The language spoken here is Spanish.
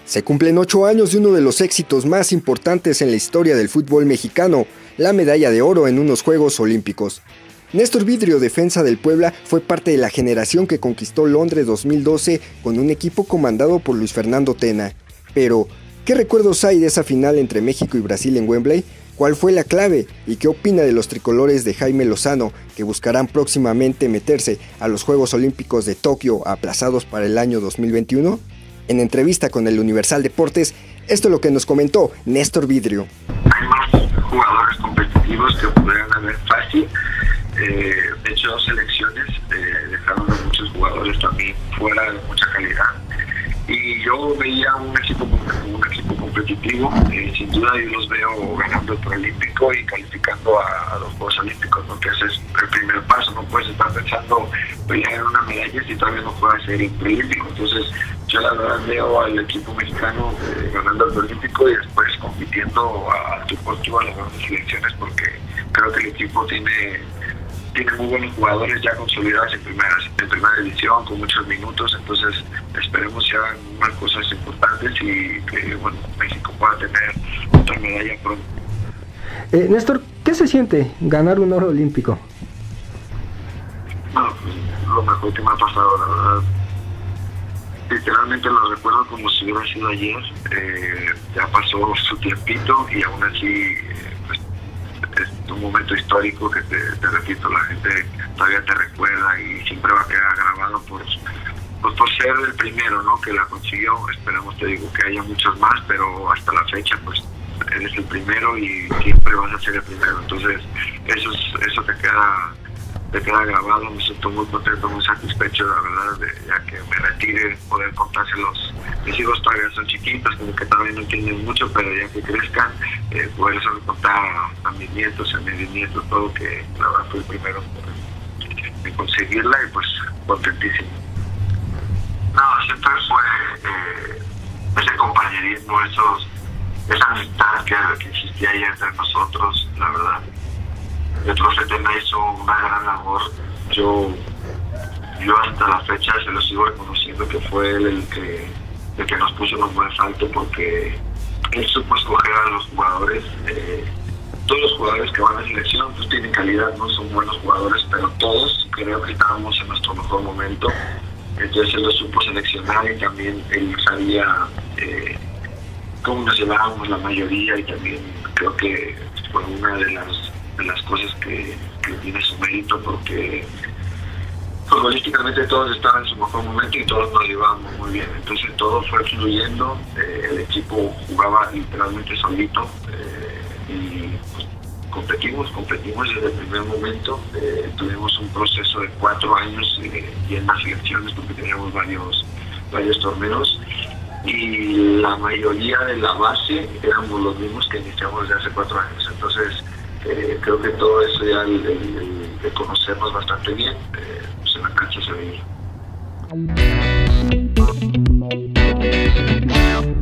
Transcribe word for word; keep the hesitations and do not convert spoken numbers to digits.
Se cumplen ocho años de uno de los éxitos más importantes en la historia del fútbol mexicano, la medalla de oro en unos Juegos Olímpicos. Néstor Vidrio, defensa del Puebla, fue parte de la generación que conquistó Londres dos mil doce con un equipo comandado por Luis Fernando Tena. Pero, ¿qué recuerdos hay de esa final entre México y Brasil en Wembley? ¿Cuál fue la clave? ¿Y qué opina de los tricolores de Jaime Lozano, que buscarán próximamente meterse a los Juegos Olímpicos de Tokio aplazados para el año dos mil veintiuno? En entrevista con el Universal Deportes, esto es lo que nos comentó Néstor Vidrio. Hay más jugadores competitivos que podrían haber fácil. Eh, de hecho, dos selecciones eh, dejaron a muchos jugadores también fuera de mucha calidad. Y yo veía un equipo un equipo competitivo. Eh, sin duda yo los veo ganando el preolímpico y calificando a, a los Juegos Olímpicos, ¿no? Que ese es el primer paso. No puedes estar pensando pelear en una medalla si todavía no puedes ser el preolímpico. Entonces yo la verdad veo al equipo mexicano eh, ganando el preolímpico y después compitiendo a tu puesto a las grandes selecciones, porque creo que el equipo tiene tiene muy buenos jugadores ya consolidados en primera, en primera división, con muchos minutos. Entonces esperemos que hagan unas cosas importantes y que bueno, México pueda tener otra medalla pronto. Eh, Néstor, ¿qué se siente ganar un oro olímpico? Bueno, pues, lo mejor que me ha pasado, la verdad. Literalmente lo recuerdo como si hubiera sido ayer. Eh, ya pasó su tiempito y aún así eh, pues, es un momento histórico que te, te repito, la gente todavía te recuerda y siempre va a quedar grabado por, pues, por ser el primero, ¿no? Que la consiguió. Esperamos, te digo, que haya muchos más, pero hasta la fecha pues eres el primero y siempre vas a ser el primero. Entonces eso es, eso te queda te queda grabado. Me siento muy contento, muy satisfecho, la verdad, de, ya que me retire, poder contárselos. Mis hijos todavía son chiquitos, como que todavía no entienden mucho, pero ya que crezcan, eh, poder eso contar a, a mis nietos, a mis bisnietos, todo, que la verdad fue el primero en conseguirla y pues contentísimo. No, siempre fue eh, ese compañerismo, esos, esa amistad que, que existía ahí entre nosotros, la verdad. El profe Tena hizo una gran labor. Yo, yo hasta la fecha se lo sigo reconociendo que fue él el que, el que nos puso los buen salto, porque él supo escoger a los jugadores. Eh, todos los jugadores que van a la selección pues tienen calidad, no son buenos jugadores, pero todos creo que estábamos en nuestro mejor momento. Entonces él lo supo seleccionar y también él sabía eh, cómo nos llevábamos la mayoría, y también creo que fue una de las de las cosas que, que tiene su mérito, porque futbolísticamente todos estaban en su mejor momento y todos nos llevábamos muy bien. Entonces todo fue fluyendo, eh, el equipo jugaba literalmente solito eh, y pues, competimos, competimos desde el primer momento. Eh, tuvimos un proceso de cuatro años eh, y en las selecciones, porque teníamos varios, varios torneos, y la mayoría de la base éramos los mismos que iniciamos desde hace cuatro años. Entonces Eh, creo que todo eso ya, el, el, el conocernos bastante bien, eh, pues en la cancha se veía.